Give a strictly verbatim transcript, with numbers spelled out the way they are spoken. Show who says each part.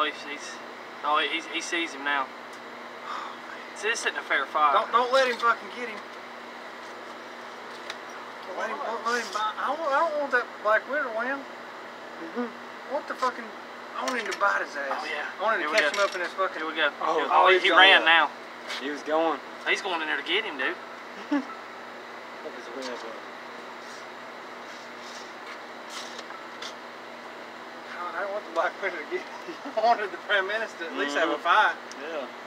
Speaker 1: Oh, he's, he's oh, he's, he sees him now. See, this isn't a fair fight.
Speaker 2: Don't don't let him fucking get him. Don't let him. Don't let him bite. I don't. I don't want that black widow win. Mm-hmm. What the fucking? I want him to bite his ass.
Speaker 1: Oh yeah.
Speaker 2: I want him to catch
Speaker 1: go.
Speaker 2: him up in his fucking.
Speaker 1: Here we go.
Speaker 3: Oh,
Speaker 1: oh, oh he, he ran
Speaker 3: up.
Speaker 1: now.
Speaker 3: He was going.
Speaker 1: He's going in there to get him, dude.
Speaker 3: Look his web up.
Speaker 2: God, I don't want the black widow to get him. I wanted the prime minister to at least mm-hmm. have a fight.
Speaker 3: Yeah.